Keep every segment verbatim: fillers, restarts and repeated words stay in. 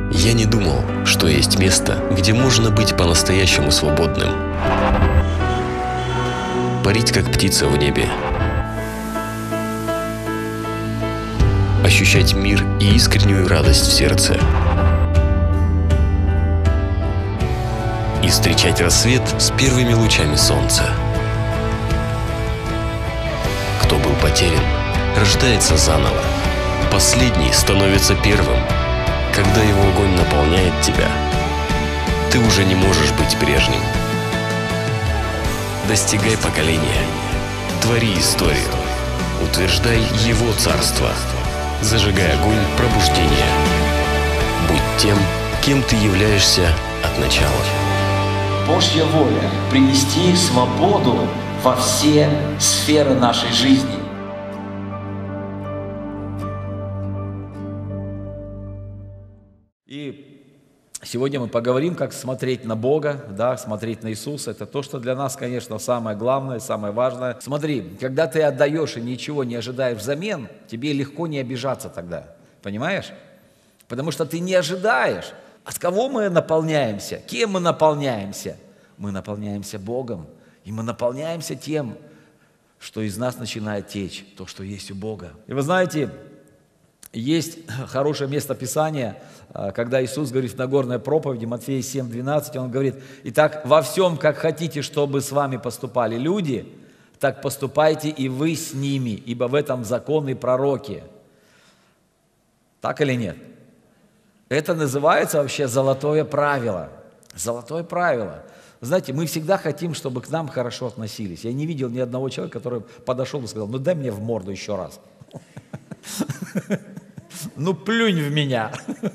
Я не думал, что есть место, где можно быть по-настоящему свободным. Парить, как птица в небе. Ощущать мир и искреннюю радость в сердце. И встречать рассвет с первыми лучами солнца. Кто был потерян, рождается заново. Последний становится первым. Когда его огонь наполняет тебя, ты уже не можешь быть прежним. Достигай поколения, твори историю, утверждай его царство, зажигай огонь пробуждения. Будь тем, кем ты являешься от начала. Божья воля – принести свободу во все сферы нашей жизни. И сегодня мы поговорим, как смотреть на Бога, да, смотреть на Иисуса. Это то, что для нас, конечно, самое главное, самое важное. Смотри, когда ты отдаешь и ничего не ожидаешь взамен, тебе легко не обижаться тогда. Понимаешь? Потому что ты не ожидаешь. От кого мы наполняемся? Кем мы наполняемся? Мы наполняемся Богом. И мы наполняемся тем, что из нас начинает течь, то, что есть у Бога. И вы знаете, есть хорошее место Писания, когда Иисус говорит в Нагорной проповеди, Матфея семь двенадцать, Он говорит: «Итак, во всем, как хотите, чтобы с вами поступали люди, так поступайте и вы с ними, ибо в этом закон и пророки». Так или нет? Это называется вообще золотое правило. Золотое правило. Знаете, мы всегда хотим, чтобы к нам хорошо относились. Я не видел ни одного человека, который подошел и сказал: «Ну дай мне в морду еще раз». Ну плюнь в меня.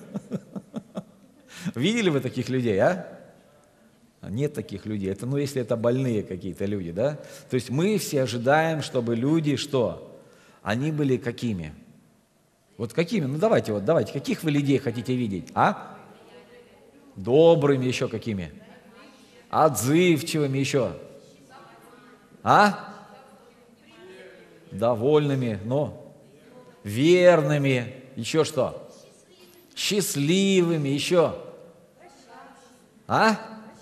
Видели вы таких людей, а? Нет таких людей. Это, ну, если это больные какие-то люди, да? То есть мы все ожидаем, чтобы люди что? Они были какими? Вот какими? Ну давайте, вот давайте. Каких вы людей хотите видеть, а? Добрыми, еще какими? Отзывчивыми, еще? А? Довольными, но верными, еще что? Счастливыми, еще? А?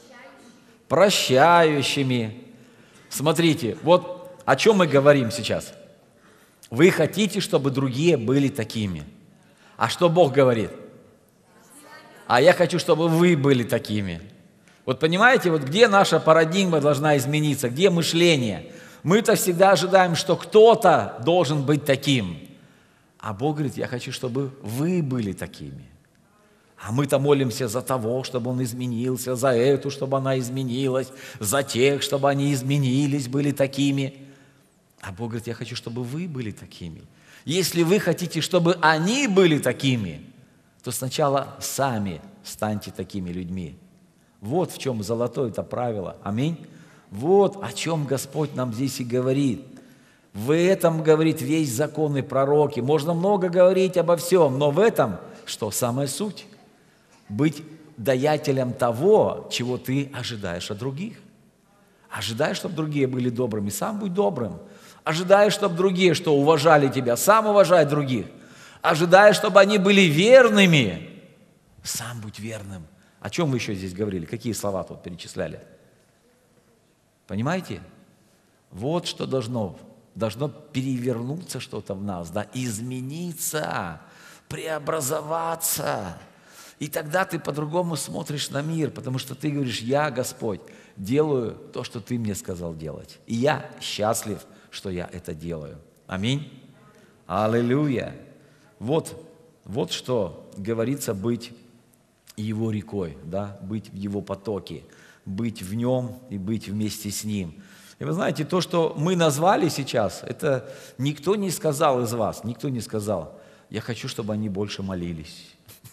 Прощающими. Смотрите, вот о чем мы говорим сейчас. Вы хотите, чтобы другие были такими. А что Бог говорит? А я хочу, чтобы вы были такими. Вот понимаете, вот где наша парадигма должна измениться, где мышление? Мы-то всегда ожидаем, что кто-то должен быть таким. А Бог говорит: я хочу, чтобы вы были такими. А мы-то молимся за того, чтобы он изменился, за эту, чтобы она изменилась, за тех, чтобы они изменились, были такими. А Бог говорит: я хочу, чтобы вы были такими. Если вы хотите, чтобы они были такими, то сначала сами станьте такими людьми. Вот в чем золотое это правило. Аминь. Вот о чем Господь нам здесь и говорит. В этом, говорит, весь закон и пророки. Можно много говорить обо всем, но в этом, что самая суть? Быть даятелем того, чего ты ожидаешь от других. Ожидаешь, чтобы другие были добрыми, сам будь добрым. Ожидаешь, чтобы другие, что уважали тебя, сам уважай других. Ожидаешь, чтобы они были верными, сам будь верным. О чем мы еще здесь говорили? Какие слова тут перечисляли? Понимаете? Вот что должно, должно перевернуться что-то в нас, да, измениться, преобразоваться. И тогда ты по-другому смотришь на мир, потому что ты говоришь: я, Господь, делаю то, что Ты мне сказал делать. И я счастлив, что я это делаю. Аминь. Аллилуйя. Вот, вот что говорится быть Его рекой, да, быть в Его потоке, быть в Нем и быть вместе с Ним. И вы знаете, то, что мы назвали сейчас, это никто не сказал из вас, никто не сказал: я хочу, чтобы они больше молились.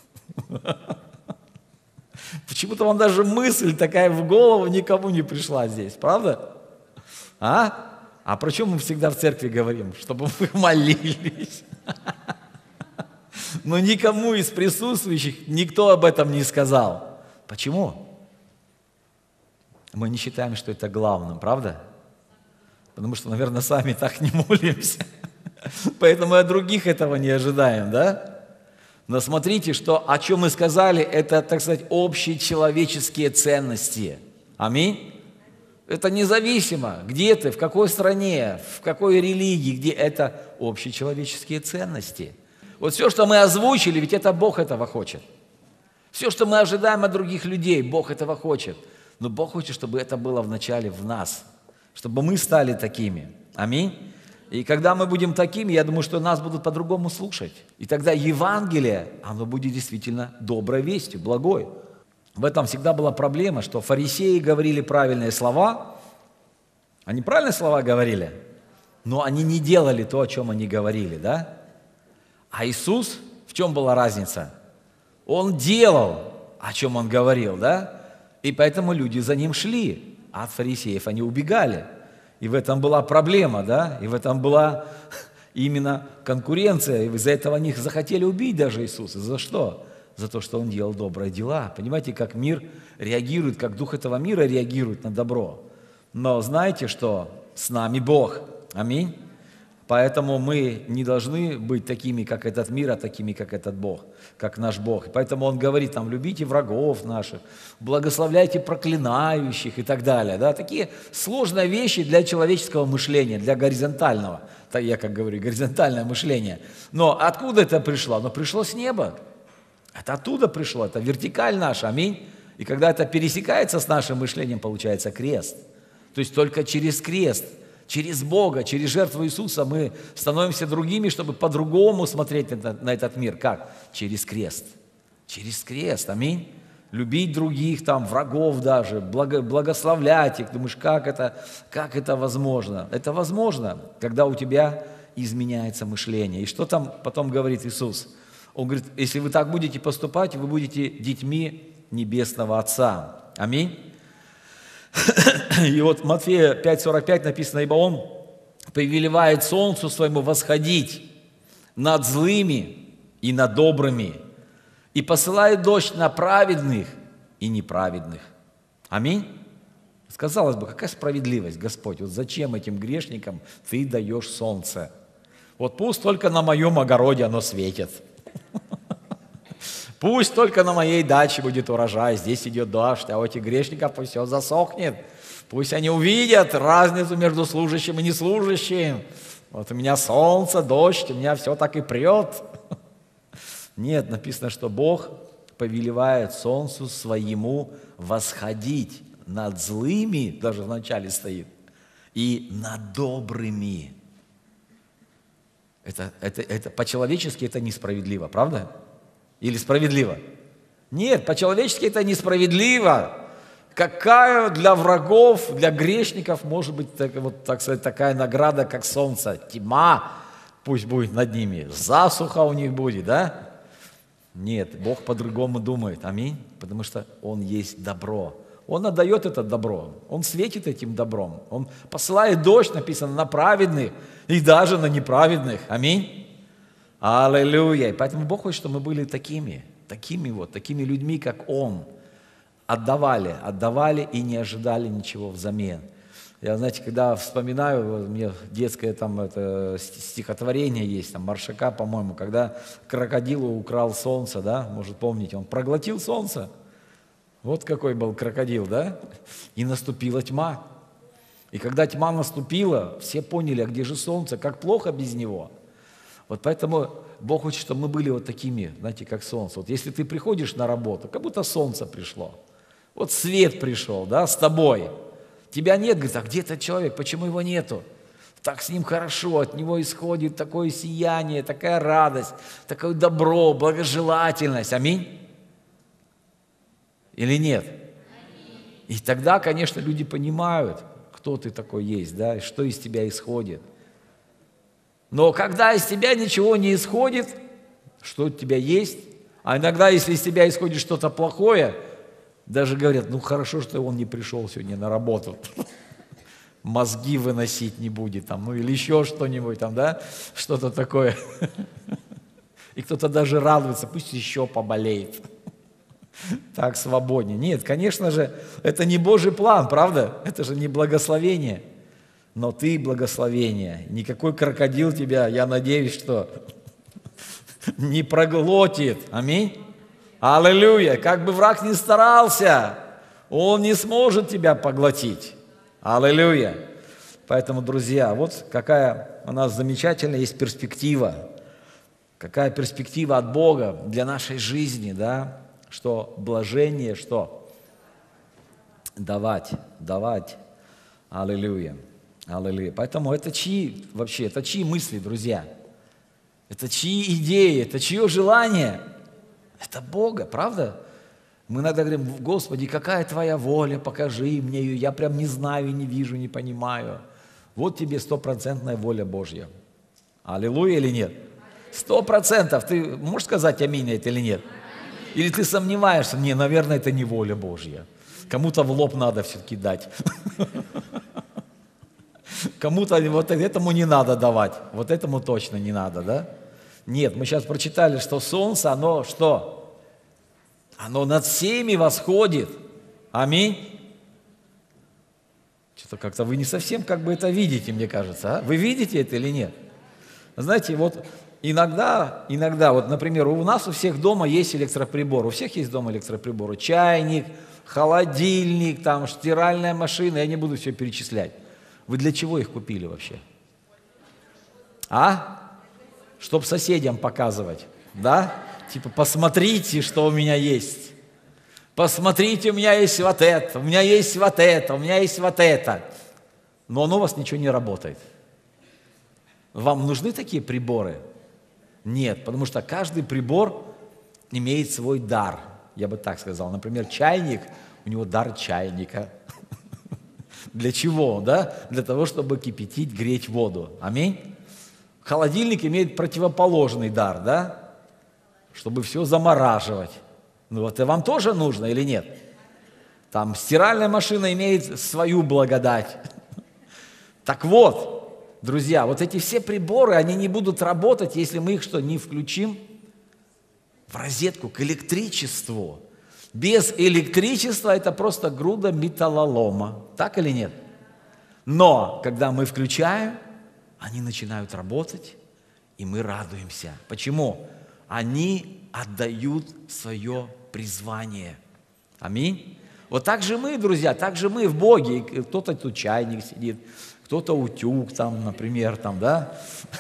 Почему-то вам даже мысль такая в голову никому не пришла здесь, правда? А? А про что мы всегда в церкви говорим? Чтобы мы молились. Но никому из присутствующих никто об этом не сказал. Почему? Мы не считаем, что это главным, правда? Потому что, наверное, сами так не молимся. Поэтому и от других этого не ожидаем, да? Но смотрите, что, о чем мы сказали, это, так сказать, общечеловеческие ценности. Аминь. Это независимо, где ты, в какой стране, в какой религии, где это общечеловеческие ценности. Вот все, что мы озвучили, ведь это Бог этого хочет. Все, что мы ожидаем от других людей, Бог этого хочет. Но Бог хочет, чтобы это было вначале в нас, чтобы мы стали такими. Аминь. И когда мы будем такими, я думаю, что нас будут по-другому слушать. И тогда Евангелие, оно будет действительно доброй вестью, благой. В этом всегда была проблема, что фарисеи говорили правильные слова. Они правильные слова говорили, но они не делали то, о чем они говорили, да? А Иисус, в чем была разница? Он делал, о чем Он говорил, да? И поэтому люди за Ним шли, а от фарисеев они убегали. И в этом была проблема, да? И в этом была именно конкуренция. И из-за этого они захотели убить даже Иисуса. За что? За то, что Он делал добрые дела. Понимаете, как мир реагирует, как дух этого мира реагирует на добро. Но знаете, что с нами Бог. Аминь. Поэтому мы не должны быть такими, как этот мир, а такими, как этот Бог, как наш Бог. И поэтому Он говорит, там, любите врагов наших, благословляйте проклинающих и так далее. Да? Такие сложные вещи для человеческого мышления, для горизонтального. Так я как говорю, горизонтальное мышление. Но откуда это пришло? Оно пришло с неба. Это оттуда пришло, это вертикаль наша, аминь. И когда это пересекается с нашим мышлением, получается крест. То есть только через крест, через Бога, через жертву Иисуса мы становимся другими, чтобы по-другому смотреть на, на этот мир. Как? Через крест. Через крест, аминь. Любить других, там, врагов даже, благо, благословлять их. Думаешь, как это, как это возможно? Это возможно, когда у тебя изменяется мышление. И что там потом говорит Иисус? Он говорит, если вы так будете поступать, вы будете детьми Небесного Отца. Аминь. И вот в Матфея пять сорок пять написано, ибо Он повелевает солнцу своему восходить над злыми и над добрыми, и посылает дождь на праведных и неправедных. Аминь. Казалось бы, какая справедливость, Господь, вот зачем этим грешникам Ты даешь солнце? Вот пусть только на моем огороде оно светит. Пусть только на моей даче будет урожай, здесь идет дождь, а у этих грешников пусть все засохнет. Пусть они увидят разницу между служащим и неслужащим. Вот у меня солнце, дождь, у меня все так и прет. Нет, написано, что Бог повелевает солнцу своему восходить над злыми, даже в начале стоит, и над добрыми. Это, это, это, по-человечески это несправедливо, правда? Или справедливо? Нет, по-человечески это несправедливо. Какая для врагов, для грешников может быть так, вот, так сказать, такая награда, как солнце? Тьма пусть будет над ними, засуха у них будет, да? Нет, Бог по-другому думает, аминь, потому что Он есть добро. Он отдает это добро, Он светит этим добром, Он посылает дождь, написано, на праведных и даже на неправедных, аминь. Аллилуйя. И поэтому Бог хочет, чтобы мы были такими, такими вот, такими людьми, как Он. Отдавали, отдавали и не ожидали ничего взамен. Я, знаете, когда вспоминаю, у меня детское там это стихотворение есть, там Маршака, по-моему, когда крокодил украл солнце, да, может помните, он проглотил солнце. Вот какой был крокодил, да? И наступила тьма. И когда тьма наступила, все поняли, а где же солнце, как плохо без него. Вот поэтому Бог хочет, чтобы мы были вот такими, знаете, как солнце. Вот если ты приходишь на работу, как будто солнце пришло. Вот свет пришел, да, с тобой. Тебя нет, говорит, а где этот человек, почему его нету? Так с ним хорошо, от него исходит такое сияние, такая радость, такое добро, благожелательность. Аминь? Или нет? И тогда, конечно, люди понимают, кто ты такой есть, да, и что из тебя исходит. Но когда из тебя ничего не исходит, что у тебя есть, а иногда, если из тебя исходит что-то плохое, даже говорят, ну хорошо, что он не пришел сегодня на работу, мозги выносить не будет, там, ну или еще что-нибудь там, да, что-то такое. И кто-то даже радуется, пусть еще поболеет. Так свободнее. Нет, конечно же, это не Божий план, правда? Это же не благословение. Но ты благословение. Никакой крокодил тебя, я надеюсь, что не проглотит. Аминь. Аллилуйя. Как бы враг ни старался, он не сможет тебя поглотить. Аллилуйя. Поэтому, друзья, вот какая у нас замечательная есть перспектива. Какая перспектива от Бога для нашей жизни, да? Что блажение, что? Давать, давать. Аллилуйя. Аллилуйя. Поэтому это чьи вообще, это чьи мысли, друзья? Это чьи идеи, это чье желание? Это Бога, правда? Мы иногда говорим: Господи, какая Твоя воля, покажи мне ее, я прям не знаю, не вижу, не понимаю. Вот тебе стопроцентная воля Божья. Аллилуйя или нет? Сто процентов. Ты можешь сказать аминь на это или нет? Или ты сомневаешься? Не, наверное, это не воля Божья. Кому-то в лоб надо все-таки дать. Кому-то вот этому не надо давать. Вот этому точно не надо, да? Нет, мы сейчас прочитали, что солнце, оно что? Оно над всеми восходит. Аминь. Что-то как-то вы не совсем как бы это видите, мне кажется. А? Вы видите это или нет? Знаете, вот иногда, иногда, вот, например, у нас у всех дома есть электроприбор. У всех есть дома электроприборы. Чайник, холодильник, там, стиральная машина. Я не буду все перечислять. Вы для чего их купили вообще? А? Чтоб соседям показывать, да? Типа, посмотрите, что у меня есть. Посмотрите, у меня есть вот это, у меня есть вот это, у меня есть вот это. Но оно у вас ничего не работает. Вам нужны такие приборы? Нет, потому что каждый прибор имеет свой дар. Я бы так сказал. Например, чайник, у него дар чайника. Для чего, да? Для того, чтобы кипятить, греть воду. Аминь. Холодильник имеет противоположный дар, да? Чтобы все замораживать. Ну вот и вам тоже нужно или нет? Там стиральная машина имеет свою благодать. Так вот, друзья, вот эти все приборы, они не будут работать, если мы их что, не включим в розетку к электричеству. Без электричества это просто груда металлолома. Так или нет? Но, когда мы включаем, они начинают работать, и мы радуемся. Почему? Они отдают свое призвание. Аминь. Вот так же мы, друзья, так же мы в Боге. Кто-то тут чайник сидит, кто-то утюг там, например, там, да?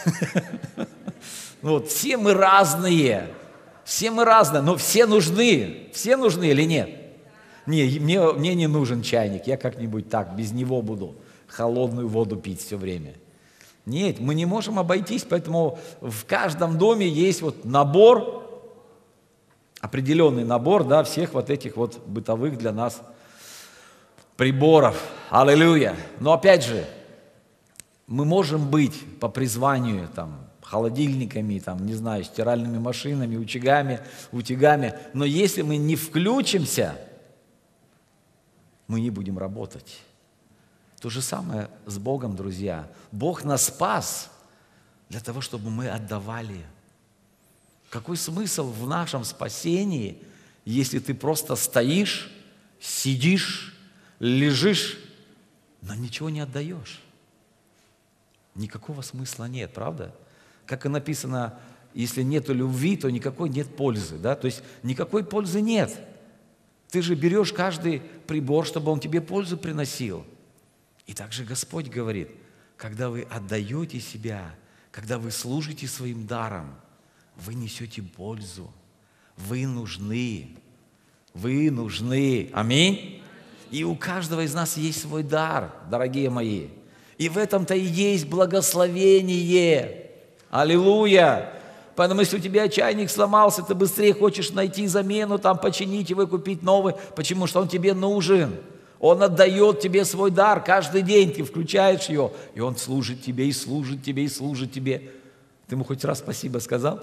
Вот, все мы разные. Все мы разные, но все нужны. Все нужны или нет? Не, мне, мне не нужен чайник, я как-нибудь так, без него буду холодную воду пить все время. Нет, мы не можем обойтись, поэтому в каждом доме есть вот набор, определенный набор, да, всех вот этих вот бытовых для нас приборов. Аллилуйя. Но опять же, мы можем быть по призванию там, холодильниками, там, не знаю, стиральными машинами, утюгами, утюгами, но если мы не включимся, мы не будем работать. То же самое с Богом, друзья. Бог нас спас для того, чтобы мы отдавали. Какой смысл в нашем спасении, если ты просто стоишь, сидишь, лежишь, но ничего не отдаешь? Никакого смысла нет, правда? Как и написано, если нет любви, то никакой нет пользы. Да? То есть никакой пользы нет. Ты же берешь каждый прибор, чтобы он тебе пользу приносил. И также Господь говорит, когда вы отдаете себя, когда вы служите своим даром, вы несете пользу, вы нужны, вы нужны. Аминь. И у каждого из нас есть свой дар, дорогие мои. И в этом-то и есть благословение. Аллилуйя. Поэтому если у тебя чайник сломался, ты быстрее хочешь найти замену, там починить его и купить новый. Почему? Что он тебе нужен. Он отдает тебе свой дар каждый день, ты включаешь его, и он служит тебе, и служит тебе, и служит тебе. Ты ему хоть раз спасибо сказал?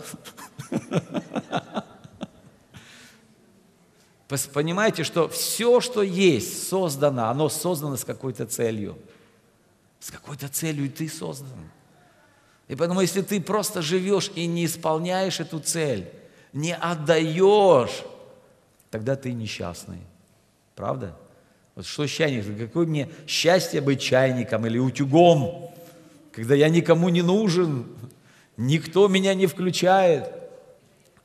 Понимаете, что все, что есть, создано, оно создано с какой-то целью. С какой-то целью и ты создан. И поэтому, если ты просто живешь и не исполняешь эту цель, не отдаешь, тогда ты несчастный. Правда? Вот что чайник? Какое мне счастье быть чайником или утюгом, когда я никому не нужен, никто меня не включает.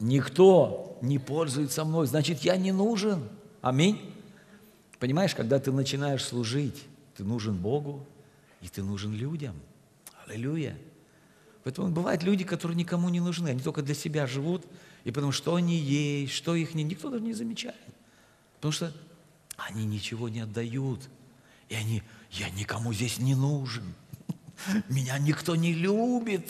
никто не пользуется мной, значит, я не нужен. Аминь. Понимаешь, когда ты начинаешь служить, ты нужен Богу, и ты нужен людям. Аллилуйя. Поэтому бывают люди, которые никому не нужны, они только для себя живут, и потому что они есть, что их не, никто даже не замечает. Потому что они ничего не отдают. И они, я никому здесь не нужен. Меня никто не любит.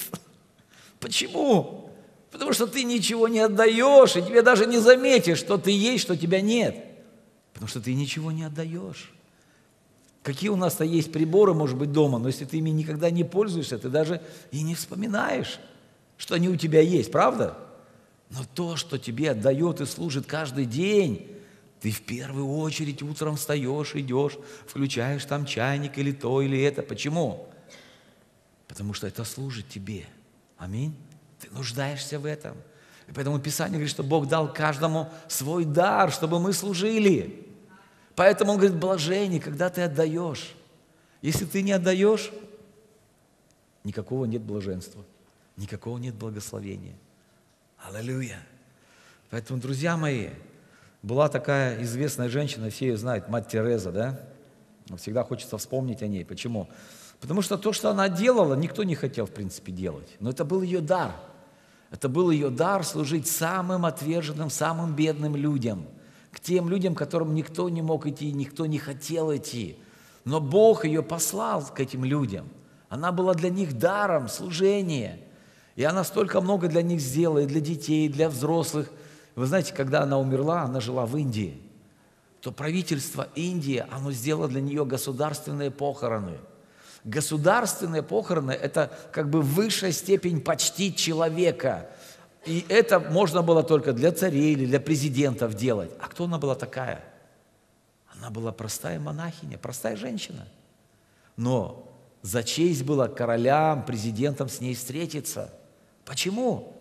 Почему? Потому что ты ничего не отдаешь, и тебе даже не заметишь, что ты есть, что тебя нет. Потому что ты ничего не отдаешь. Какие у нас-то есть приборы, может быть, дома, но если ты ими никогда не пользуешься, ты даже и не вспоминаешь, что они у тебя есть, правда? Но то, что тебе отдает и служит каждый день, ты в первую очередь утром встаешь, идешь, включаешь там чайник или то, или это. Почему? Потому что это служит тебе. Аминь. Ты нуждаешься в этом. И поэтому Писание говорит, что Бог дал каждому свой дар, чтобы мы служили. Поэтому Он говорит, блажение, когда ты отдаешь. Если ты не отдаешь, никакого нет блаженства, никакого нет благословения. Аллилуйя. Поэтому, друзья мои, была такая известная женщина, все ее знают, мать Тереза, да? Всегда хочется вспомнить о ней. Почему? Потому что то, что она делала, никто не хотел, в принципе, делать. Но это был ее дар. Это был ее дар служить самым отверженным, самым бедным людям. К тем людям, к которым никто не мог идти, никто не хотел идти. Но Бог ее послал к этим людям. Она была для них даром, служения. И она столько много для них сделала, и для детей, и для взрослых. Вы знаете, когда она умерла, она жила в Индии, то правительство Индии, оно сделало для нее государственные похороны. Государственные похороны – это как бы высшая степень почтить человека. И это можно было только для царей или для президентов делать. А кто она была такая? Она была простая монахиня, простая женщина. Но за честь было королям, президентам с ней встретиться. Почему?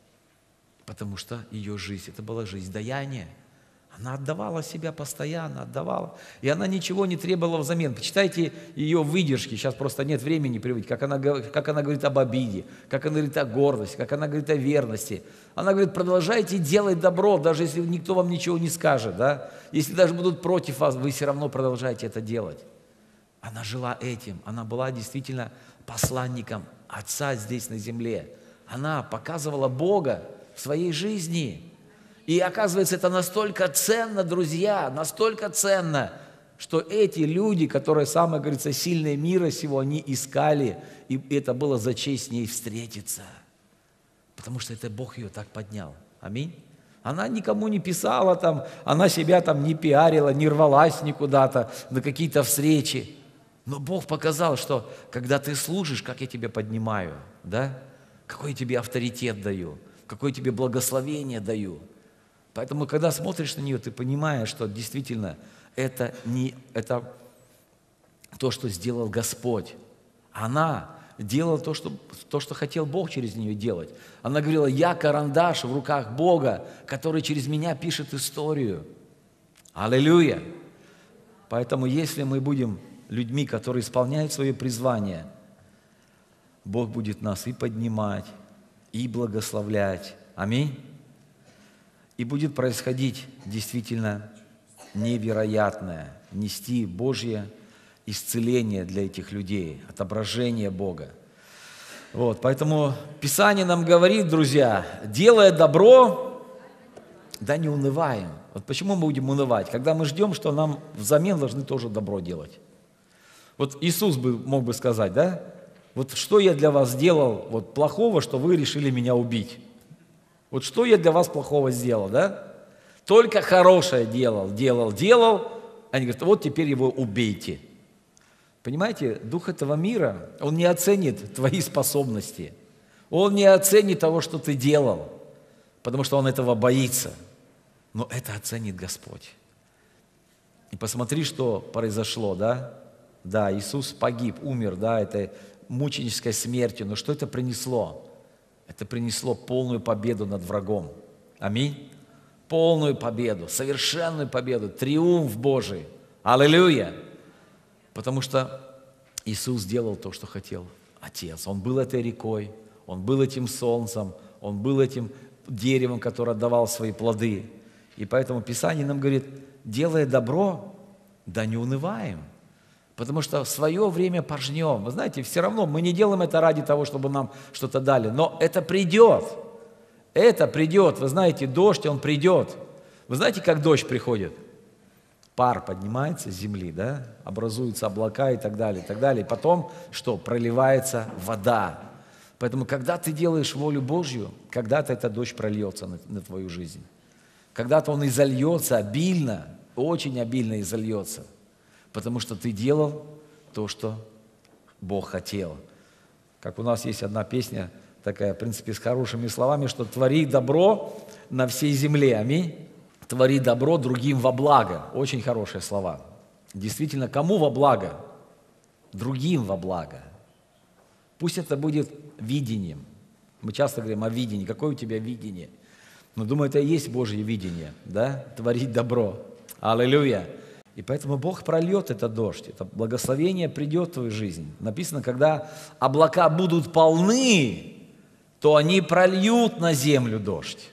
Потому что ее жизнь, это была жизнь даяния. Она отдавала себя постоянно, отдавала. И она ничего не требовала взамен. Почитайте ее выдержки, сейчас просто нет времени приводить, как она, как она говорит об обиде, как она говорит о гордости, как она говорит о верности. Она говорит, продолжайте делать добро, даже если никто вам ничего не скажет. Да? Если даже будут против вас, вы все равно продолжаете это делать. Она жила этим, она была действительно посланником Отца здесь на земле. Она показывала Бога в своей жизни. И оказывается, это настолько ценно, друзья, настолько ценно, что эти люди, которые, самое говорится, сильные мира сего, они искали, и это было за честь с ней встретиться. Потому что это Бог ее так поднял. Аминь. Она никому не писала там, она себя там не пиарила, не рвалась никуда-то на какие-то встречи. Но Бог показал, что когда ты служишь, как я тебя поднимаю, да? Какой я тебе авторитет даю, какое тебе благословение даю. Поэтому, когда смотришь на нее, ты понимаешь, что действительно это не это то, что сделал Господь. Она делала то, что, то, что хотел Бог через нее делать. Она говорила, я карандаш в руках Бога, который через меня пишет историю. Аллилуйя! Поэтому, если мы будем людьми, которые исполняют свое призвание, Бог будет нас и поднимать, и благословлять. Аминь. И будет происходить действительно невероятное, нести Божье исцеление для этих людей, отображение Бога. Вот, поэтому Писание нам говорит, друзья, делая добро, да не унываем. Вот почему мы будем унывать? Когда мы ждем, что нам взамен должны тоже добро делать. Вот Иисус бы мог бы сказать, да? Вот что я для вас сделал вот плохого, что вы решили меня убить? Вот что я для вас плохого сделал, да? Только хорошее делал, делал, делал. Они говорят, вот теперь его убейте. Понимаете, дух этого мира, он не оценит твои способности. Он не оценит того, что ты делал, потому что он этого боится. Но это оценит Господь. И посмотри, что произошло, да? Да, Иисус погиб, умер, да, это мученической смертью. Но что это принесло? Это принесло полную победу над врагом. Аминь. Полную победу, совершенную победу, триумф Божий. Аллилуйя. Потому что Иисус сделал то, что хотел Отец. Он был этой рекой, Он был этим солнцем, Он был этим деревом, которое давало свои плоды. И поэтому Писание нам говорит, делая добро, да не унываем. Потому что в свое время пожнем. Вы знаете, все равно мы не делаем это ради того, чтобы нам что-то дали. Но это придет. Это придет. Вы знаете, дождь, он придет. Вы знаете, как дождь приходит? Пар поднимается с земли, да? Образуются облака и так далее, и так далее. И потом что? Проливается вода. Поэтому, когда ты делаешь волю Божью, когда-то этот дождь прольется на, на твою жизнь. Когда-то он изольется обильно, очень обильно изольется. Потому что ты делал то, что Бог хотел. Как у нас есть одна песня, такая, в принципе, с хорошими словами, что «твори добро на всей земле». Аминь. «Твори добро другим во благо». Очень хорошие слова. Действительно, кому во благо? Другим во благо. Пусть это будет видением. Мы часто говорим о видении. Какое у тебя видение? Но думаю, это и есть Божье видение, да? Творить добро. Аллилуйя. И поэтому Бог прольет этот дождь. Это благословение придет в твою жизнь. Написано, когда облака будут полны, то они прольют на землю дождь.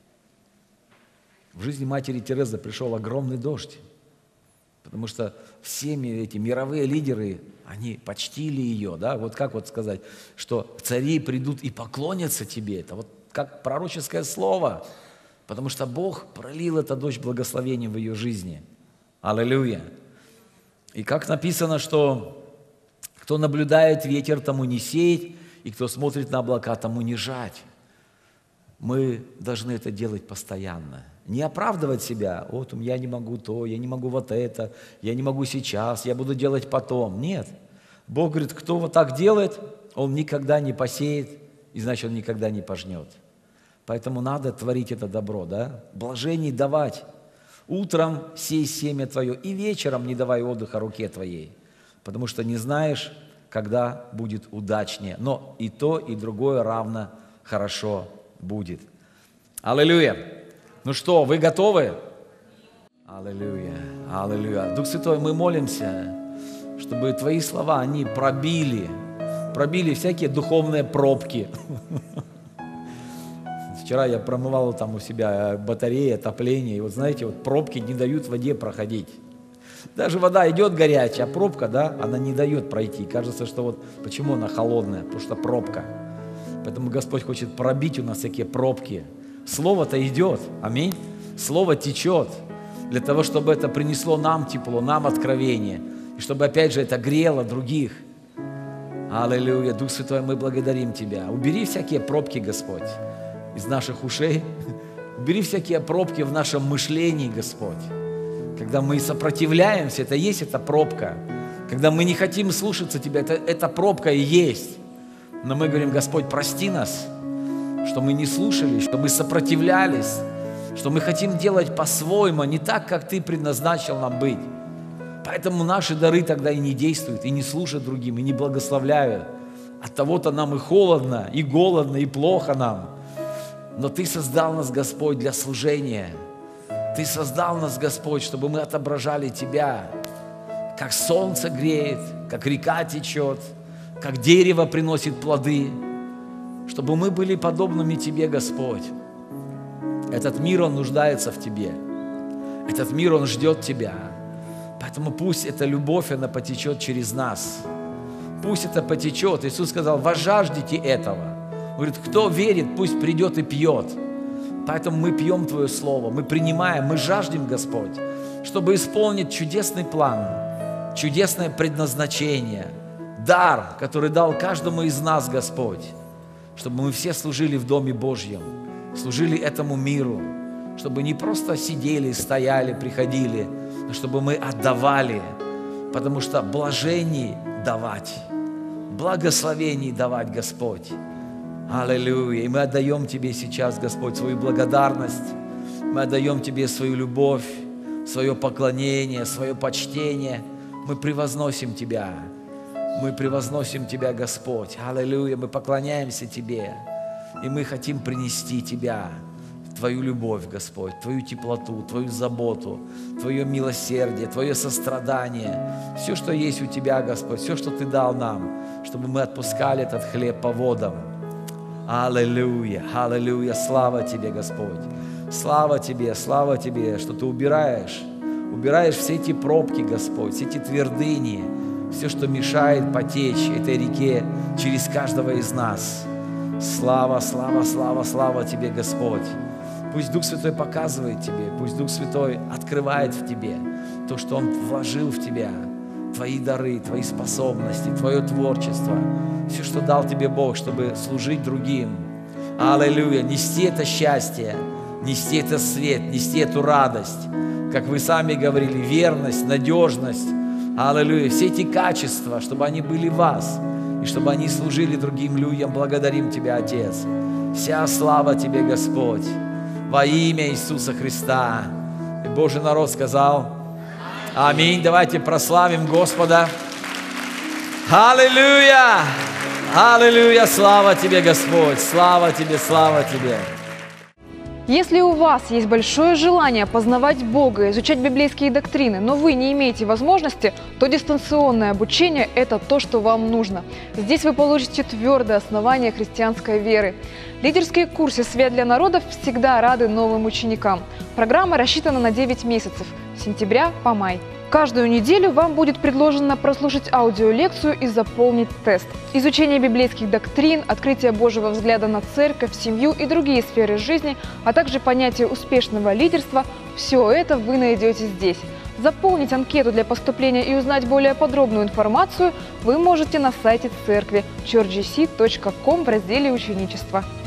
В жизни матери Терезы пришел огромный дождь. Потому что все эти мировые лидеры, они почтили ее. Да? Вот как вот сказать, что цари придут и поклонятся тебе. Это вот как пророческое слово. Потому что Бог пролил этот дождь благословения в ее жизни. Аллилуйя. И как написано, что кто наблюдает ветер, тому не сеять, и кто смотрит на облака, тому не жать. Мы должны это делать постоянно. Не оправдывать себя. Вот я не могу то, я не могу вот это, я не могу сейчас, я буду делать потом. Нет. Бог говорит, кто вот так делает, он никогда не посеет, и значит, он никогда не пожнет. Поэтому надо творить это добро, да? Блажений давать. Утром сей семя твое, и вечером не давай отдыха руке твоей, потому что не знаешь, когда будет удачнее. Но и то, и другое равно хорошо будет. Аллилуйя! Ну что, вы готовы? Аллилуйя! Аллилуйя! Дух Святой, мы молимся, чтобы Твои слова, они пробили, пробили всякие духовные пробки. Вчера я промывал там у себя батареи, отопление, и вот знаете, вот пробки не дают воде проходить. Даже вода идет горячая, а пробка, да, она не дает пройти. Кажется, что вот почему она холодная, потому что пробка. Поэтому Господь хочет пробить у нас всякие пробки. Слово-то идет, аминь. Слово течет для того, чтобы это принесло нам тепло, нам откровение. И чтобы опять же это грело других. Аллилуйя, Дух Святой, мы благодарим Тебя. Убери всякие пробки, Господь, из наших ушей. Убери всякие пробки в нашем мышлении, Господь. Когда мы сопротивляемся, это есть эта пробка. Когда мы не хотим слушаться Тебя, это, это пробка и есть. Но мы говорим, Господь, прости нас, что мы не слушали, что мы сопротивлялись, что мы хотим делать по-своему, не так, как Ты предназначил нам быть. Поэтому наши дары тогда и не действуют, и не служат другим, и не благословляют. От того-то нам и холодно, и голодно, и плохо нам. Но Ты создал нас, Господь, для служения. Ты создал нас, Господь, чтобы мы отображали Тебя. Как солнце греет, как река течет, как дерево приносит плоды. Чтобы мы были подобными Тебе, Господь. Этот мир, он нуждается в Тебе. Этот мир, он ждет Тебя. Поэтому пусть эта любовь, она потечет через нас. Пусть это потечет. Иисус сказал, возжаждите этого. Он говорит, кто верит, пусть придет и пьет. Поэтому мы пьем Твое Слово, мы принимаем, мы жаждем, Господь, чтобы исполнить чудесный план, чудесное предназначение, дар, который дал каждому из нас, Господь, чтобы мы все служили в Доме Божьем, служили этому миру, чтобы не просто сидели, стояли, приходили, но чтобы мы отдавали, потому что блажений давать, благословений давать, Господь. Аллилуйя. И мы отдаем Тебе сейчас, Господь, свою благодарность, мы отдаем Тебе свою любовь, свое поклонение, свое почтение. Мы превозносим Тебя. Мы превозносим Тебя, Господь. Аллилуйя. Мы поклоняемся Тебе. И мы хотим принести Тебя, Твою любовь, Господь, Твою теплоту, Твою заботу, Твое милосердие, Твое сострадание. Все, что есть у Тебя, Господь, все, что Ты дал нам, чтобы мы отпускали этот хлеб по водам. Аллилуйя, аллилуйя, слава Тебе, Господь. Слава Тебе, слава Тебе, что Ты убираешь, убираешь все эти пробки, Господь, все эти твердыни, все, что мешает потечь этой реке через каждого из нас. Слава, слава, слава, слава Тебе, Господь. Пусть Дух Святой показывает Тебе, пусть Дух Святой открывает в Тебе то, что Он вложил в Тебя, Твои дары, Твои способности, Твое творчество, все, что дал Тебе Бог, чтобы служить другим. Аллилуйя, нести это счастье, нести это свет, нести эту радость, как вы сами говорили, верность, надежность. Аллилуйя, все эти качества, чтобы они были в вас, и чтобы они служили другим людям. Благодарим Тебя, Отец. Вся слава Тебе, Господь, во имя Иисуса Христа. И Божий народ сказал: аминь. Давайте прославим Господа. Аллилуйя! Аллилуйя! Слава Тебе, Господь! Слава Тебе, слава Тебе! Если у вас есть большое желание познавать Бога, изучать библейские доктрины, но вы не имеете возможности, то дистанционное обучение – это то, что вам нужно. Здесь вы получите твердое основание христианской веры. Лидерские курсы «Свет для народов» всегда рады новым ученикам. Программа рассчитана на девять месяцев – с сентября по май. Каждую неделю вам будет предложено прослушать аудиолекцию и заполнить тест. Изучение библейских доктрин, открытие Божьего взгляда на церковь, семью и другие сферы жизни, а также понятие успешного лидерства – все это вы найдете здесь. Заполнить анкету для поступления и узнать более подробную информацию вы можете на сайте церкви чёрч джи си точка ком в разделе «Ученичество».